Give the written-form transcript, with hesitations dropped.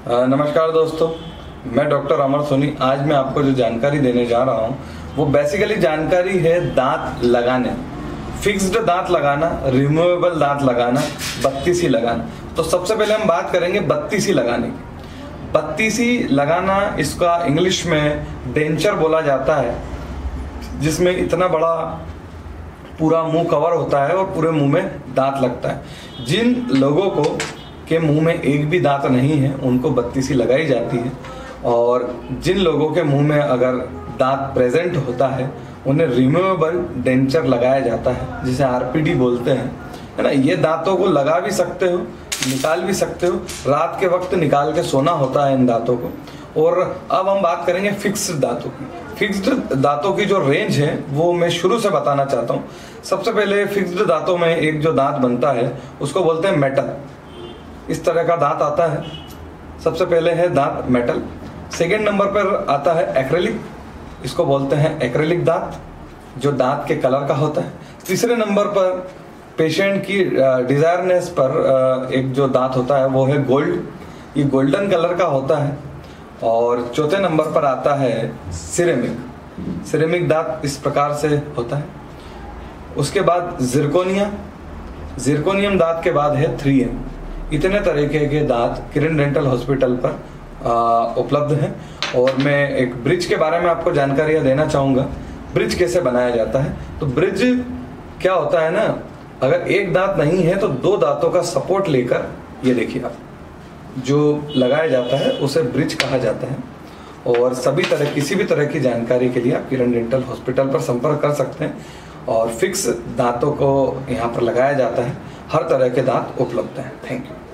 नमस्कार दोस्तों, मैं डॉक्टर अमर सोनी। आज मैं आपको जो जानकारी देने जा रहा हूँ वो बेसिकली जानकारी है दांत लगाने, फिक्स्ड दांत लगाना, रिमूवेबल दांत लगाना, बत्तीसी लगाना। तो सबसे पहले हम बात करेंगे बत्तीसी लगाने की। बत्तीसी लगाना, इसका इंग्लिश में डेंचर बोला जाता है, जिसमें इतना बड़ा पूरा मुंह कवर होता है और पूरे मुंह में दांत लगता है। जिन लोगों को के मुंह में एक भी दांत नहीं है उनको बत्तीसी लगाई जाती है, और जिन लोगों के मुंह में अगर दांत प्रेजेंट होता है उन्हें रिमूवेबल डेंचर लगाया जाता है, जिसे आरपीडी बोलते हैं, है ना। ये दांतों को लगा भी सकते हो, निकाल भी सकते हो, रात के वक्त निकाल के सोना होता है इन दांतों को। और अब हम बात करेंगे फिक्स्ड दांतों की। फिक्स्ड दांतों की जो रेंज है वो मैं शुरू से बताना चाहता हूँ। सबसे पहले फिक्स्ड दांतों में एक जो दांत बनता है उसको बोलते हैं मेटल। इस तरह का दांत आता है। सबसे पहले है दांत मेटल। सेकेंड नंबर पर आता है एक्रेलिक, इसको बोलते हैं एक्रेलिक दांत, जो दांत के कलर का होता है। तीसरे नंबर पर पेशेंट की डिजायरनेस पर एक जो दांत होता है वो है गोल्ड, ये गोल्डन कलर का होता है। और चौथे नंबर पर आता है सिरेमिक। सिरेमिक दांत इस प्रकार से होता है। उसके बाद जिरकोनिया, जिरकोनियम दांत के बाद है 3M। इतने तरीके के दांत किरण डेंटल हॉस्पिटल पर उपलब्ध हैं। और मैं एक ब्रिज के बारे में आपको जानकारियां देना चाहूँगा। ब्रिज कैसे बनाया जाता है? तो ब्रिज क्या होता है ना, अगर एक दांत नहीं है तो दो दांतों का सपोर्ट लेकर, ये देखिए आप, जो लगाया जाता है उसे ब्रिज कहा जाता है। और सभी तरह, किसी भी तरह की जानकारी के लिए आप किरण डेंटल हॉस्पिटल पर संपर्क कर सकते हैं। और फिक्स दांतों को यहाँ पर लगाया जाता है। हर तरह के दांत उपलब्ध हैं। Thank you.